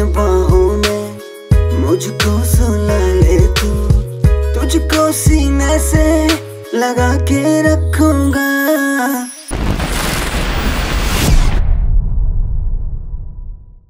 बाहों में मुझको सुला ले तू, तुझको सीने से लगा के रखूं